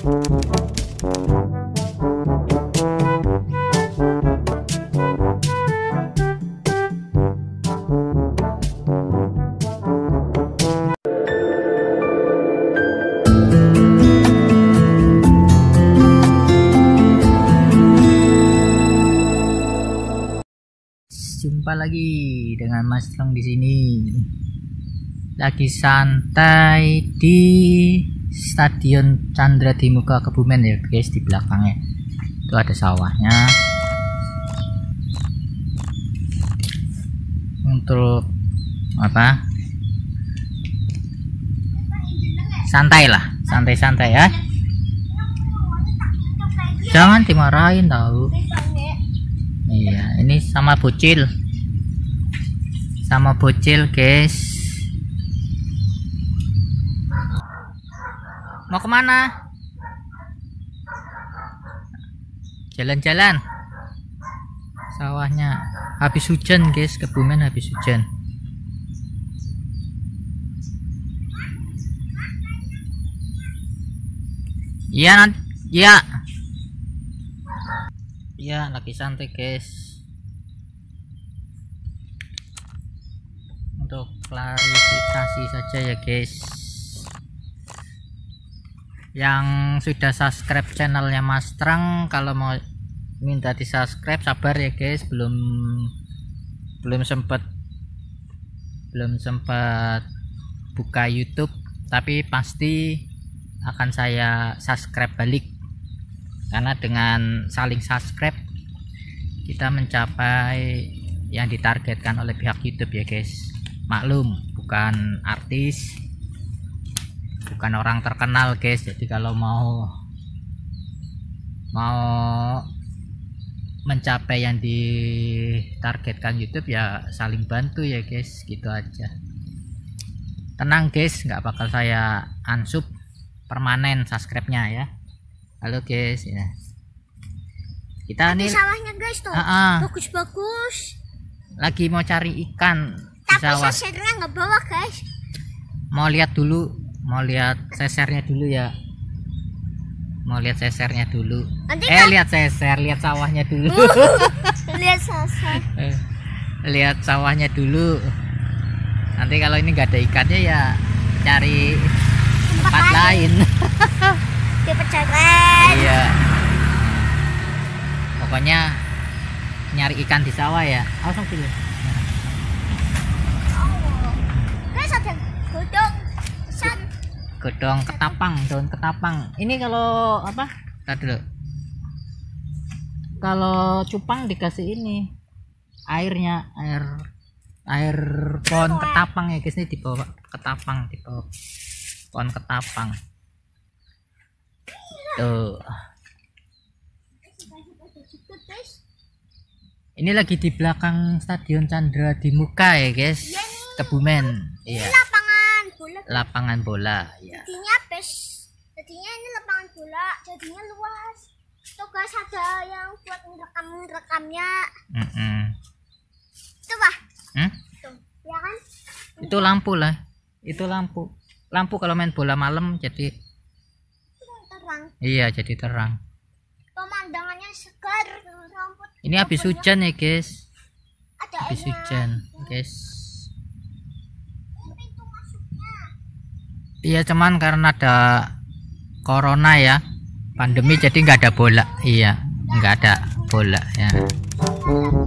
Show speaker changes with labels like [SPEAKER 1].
[SPEAKER 1] Jumpa lagi dengan Mas Trong di sini. Lagi santai di Stadion Chandra di Muka Kebumen ya guys. Di belakangnya itu ada sawahnya. Untuk apa? Santai lah, santai-santai ya. Jangan dimarahin tahu. Iya, ini sama bocil guys. Mau kemana? Jalan-jalan. Sawahnya habis hujan guys, Kebumen habis hujan. Iya nanti ya. Ya lagi santai guys. Untuk klarifikasi saja ya guys, yang sudah subscribe channelnya Mas Trong, kalau mau minta di subscribe sabar ya guys, belum sempat buka YouTube, tapi pasti akan saya subscribe balik. Karena dengan saling subscribe kita mencapai yang ditargetkan oleh pihak YouTube ya guys. Maklum bukan artis, bukan orang terkenal guys. Jadi kalau mau mencapai yang ditargetkan YouTube ya saling bantu ya guys, gitu aja. Tenang guys, nggak bakal saya unsub permanen subscribe-nya ya. Halo guys ya. Kita nih
[SPEAKER 2] sawahnya guys tuh. Bagus-bagus.
[SPEAKER 1] Lagi mau cari ikan di sawah.
[SPEAKER 2] Tapi sesernya nggak bawa guys.
[SPEAKER 1] Mau lihat sesernya dulu ya. Mau lihat sesernya dulu. Lihat sawahnya dulu.
[SPEAKER 2] Lihat seser.
[SPEAKER 1] Lihat sawahnya dulu. Nanti kalau ini nggak ada ikannya ya cari tempat lain. Iya, pokoknya nyari ikan di sawah ya. Langsung pilih.
[SPEAKER 2] Guys, ada
[SPEAKER 1] godong ketapang, daun ketapang. Ini kalau apa? Tadi dulu. Kalau cupang dikasih ini airnya, air pohon ketapang ya guys. Ini dibawa ketapang, dibawa pohon ketapang. Tuh. Ini lagi di belakang Stadion Chandra di Muka ya guys, Kebumen. Iya.
[SPEAKER 2] Lapangan bola.
[SPEAKER 1] Lapangan bola. Ya.
[SPEAKER 2] Jadinya ini lapangan bola, jadinya luas. Tuh guys, ada yang buat ngerekamnya. Itu Pak. Tuh, ya kan?
[SPEAKER 1] Itu lampu lah. Itu lampu. Lampu kalau main bola malam jadi terang. Iya, jadi terang.
[SPEAKER 2] Pemandangannya segar, rambut.
[SPEAKER 1] Ini habis hujan ya guys. Habis hujan guys.
[SPEAKER 2] Pintu masuknya.
[SPEAKER 1] Iya, cuman karena ada corona ya, pandemi, jadi nggak ada bola. Iya, nggak ada bola ya.